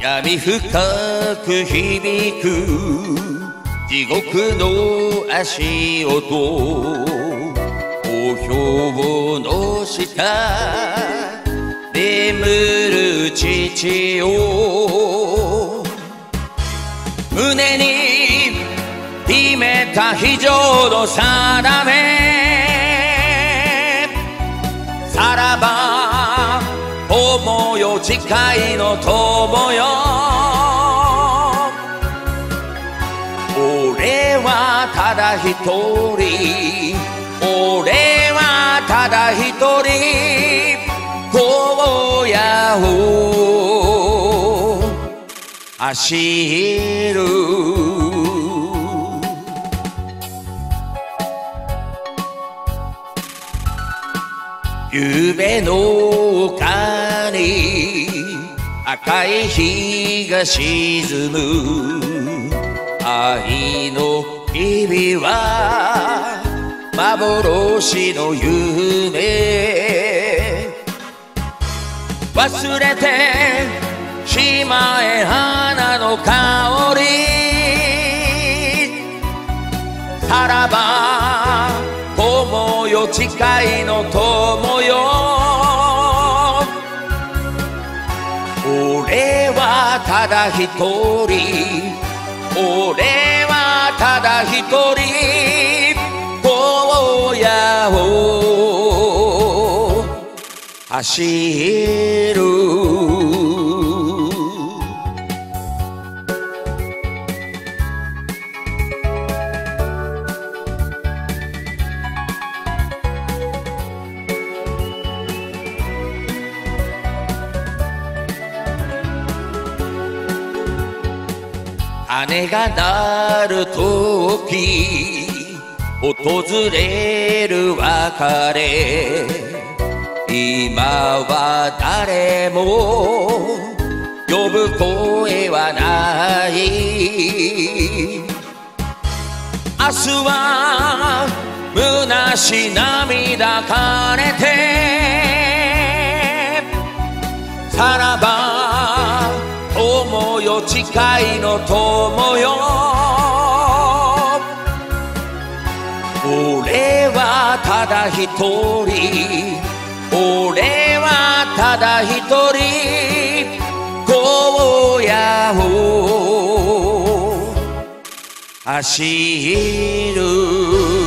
闇深く響く地獄の足音、お標の下眠る父を胸に秘めた非常の定め、さらば友よ誓いの友よ、俺はただ一人、俺はただ一人、荒野を走る。夢の丘に赤い日が沈む、愛の日々は幻の夢、忘れてしまえ花の香り、さらば友よ誓いの友よ、俺はただ一人、俺はただ一人、荒野を走る。鐘が鳴るとき訪れる別れ、今は誰も呼ぶ声はない、明日は虚し涙枯れて、さらば友よ誓いの友よ、俺はただ一人、俺はただ一人、荒野を走る。